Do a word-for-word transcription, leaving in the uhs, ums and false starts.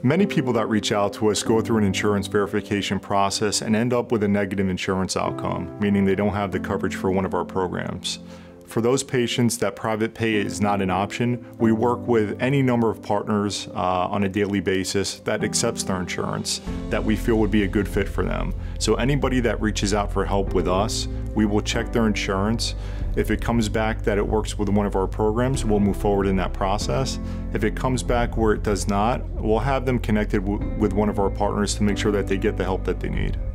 Many people that reach out to us go through an insurance verification process and end up with a negative insurance outcome, meaning they don't have the coverage for one of our programs. For those patients that private pay is not an option, we work with any number of partners uh, on a daily basis that accepts their insurance that we feel would be a good fit for them. So anybody that reaches out for help with us, we will check their insurance. If it comes back that it works with one of our programs, we'll move forward in that process. If it comes back where it does not, we'll have them connected with one of our partners to make sure that they get the help that they need.